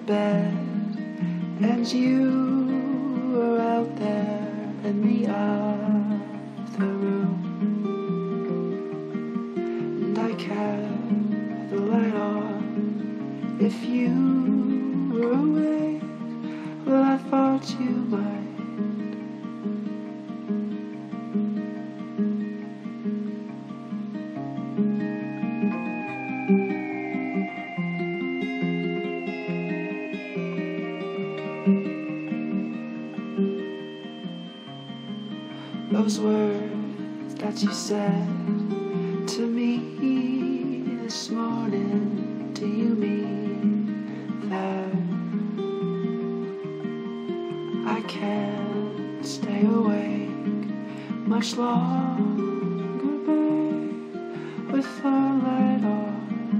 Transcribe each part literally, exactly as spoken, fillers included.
bed, and you were out there in the other room, and I kept the light on. If you were awake, well, I thought you might. Those words that you said to me this morning, do you mean that? I can't stay awake much longer, babe, with the light on.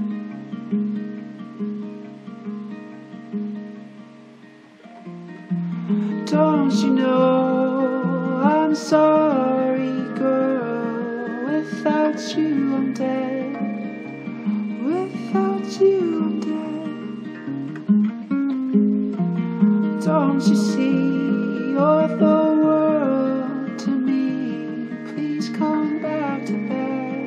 Don't you know I'm sorry, girl? Without you I'm dead. Without you I'm dead. Don't you see you're the world to me? Please come back to bed.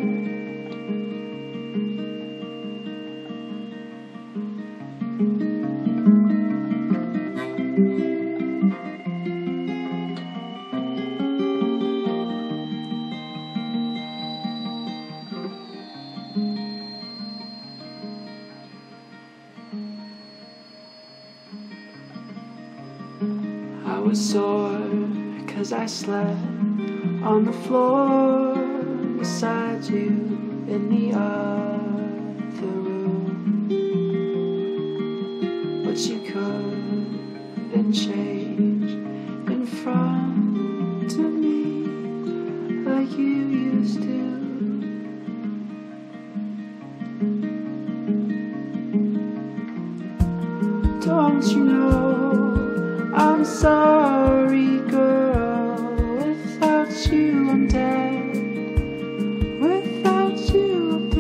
I was sore cause I slept on the floor beside you in the other room, but you couldn't change in front of me like you used to. Don't you know I'm sorry, girl? Without you I'm dead. Without you I'm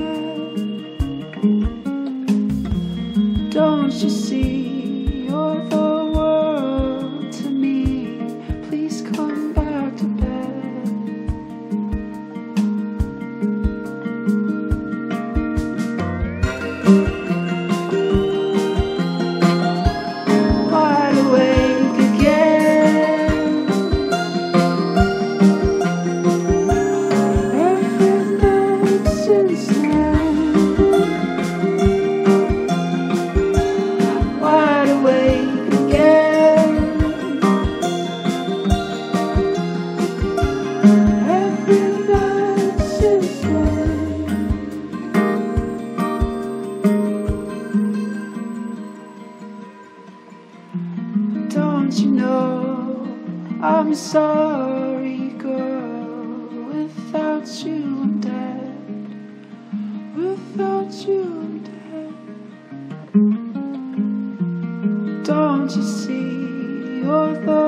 dead. Don't you see you're the world to me? Please come back to bed. Don't you know I'm sorry, girl? Without you I'm dead. Without you I'm dead. Don't you see you're the